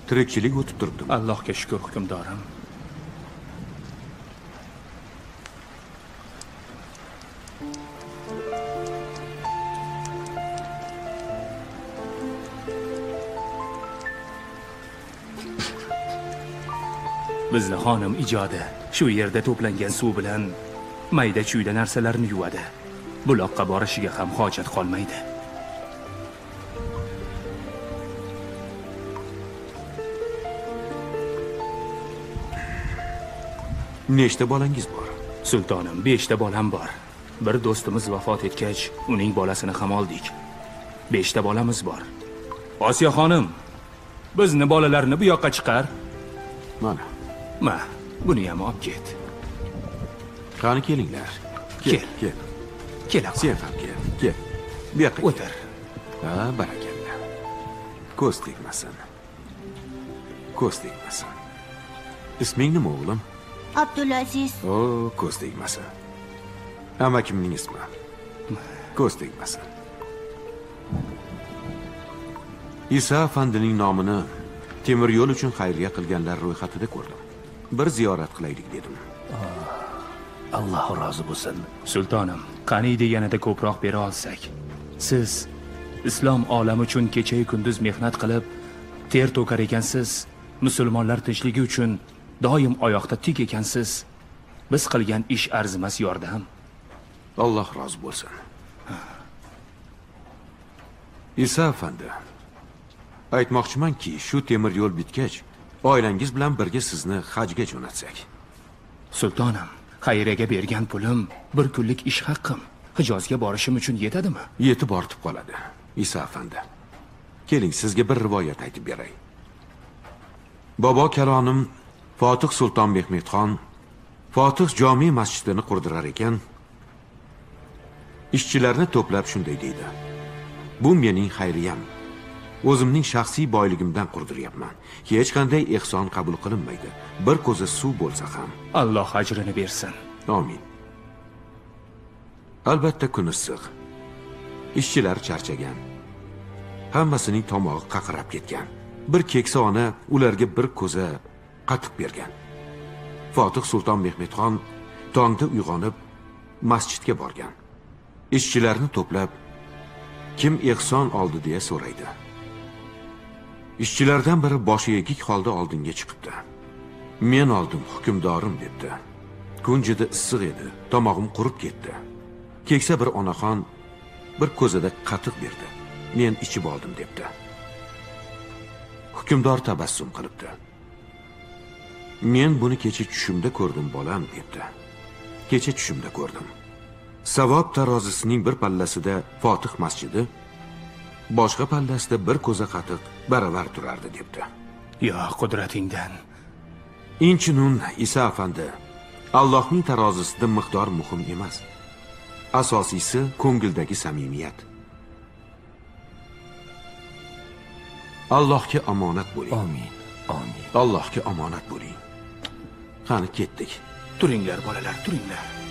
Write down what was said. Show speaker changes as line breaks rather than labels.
tirikchilik o'tib turibdi.
Allohga shukr hukmdorim. Bizni xonim ijodi shu yerda to'plangan suv bilan mayda-chuyda narsalarni yuvadi. Buloqqa borishiga ham hojat qolmaydi.
Nechta bolangiz bor?
Sultonim, 5 ta bolam bor. Bir do'stimiz vafot etgach, uning bolasini ham oldik. 5 ta bolamiz bor. Osiyo xonim, bizni bolalarni bu yoqqa chiqar.
Mana.
Ma, buni ham olib ket.
Qani kelinglar.
Kel.
Kel. Sen ham kel. Kel. Bu yoqqa
o'tir.
Ha, barakalla. Ko'z tegmasin. Ko'z tegmasin. Isming nima o'g'lim?
Abdulaziz.
Ko'z tegmasin. Amakimning ismi. Ko'z tegmasin. Isa afandining nomini temir yo'l uchun xayriya qilganlar ro'yxatida ko'rdim. Bir ziyorat qilaylik dedim.
Alloh rozi bo'lsin.
Sultonim, qaniydi yanada ko'proq bera olsak. Siz islom olami uchun kecha-yu kunduz mehnat qilib, ter to'kar ekansiz. Musulmonlar tinchligi uchun doim oyoqda tik ekansiz. Biz qilgan ish arzimas yordam.
Alloh rozi bo'lsin. Isa afandi, aytmoqchimanki, shu temir yo'l bitgach, oilangiz bilan birga sizni hajga jo'natsak.
Sultonim, xayriyaga bergan pulim bir kunlik ish haqqim. Hijozga borishim uchun yetadimi?
Yetib ortib qoladi. Isa afandi, keling sizga bir rivoyat aytib beray. Bobo kalonim Fotih Sulton Mehmedxon Fotih jome masjidini qurdirar ekan, ishchilarni to'plab shunday deydi: "Bu mening xayriyam. O'zimning shaxsiy boyligimdan qurdiryapman. Hech qanday ehson qabul qilinmaydi. Bir ko'za suv bo'lsa ham.
Alloh ajrini bersin."
Amin. Albatta kun issiq. Ishchilar charchagan. Hammasining tomog'i qaqirab ketgan. Bir keksa ona ularga bir ko'za qatiq bergan. Fotih Sulton Mehmedxon tongda uyg'onib masjidga borgan. Ishchilarni to'plab, kim ehson oldi deya so'raydi. Ishchilardan biri boshi egik holda oldinga chiqibdi. "Men oldim, hukmdorim" debdi. Kun juda issiq edi, tomog'im qurib ketdi. Keksa bir onaxon bir ko'zada qatiq berdi. "Men ichib oldim" debdi. Hukmdor tabassum qilibdi. "Men buni kecha tushimda ko'rdim bolam" debdi. "Kecha tushimda ko'rdim. Savob tarozisining bir pallasida Fotih masjidi, boshqa pallasida bir ko'za qatiq baravar turardi" debdi.
"Yo, qudratingdan."
Inchinun Isa afandi, Allohning tarozisida miqdor muhim emas. Asosiysi ko'ngildagi samimiyat. Allohga omonat bo'ling.
Amin. Amin.
Allohga omonat bo'ling. Qani ketdik.
Turinglar bolalar, turinglar.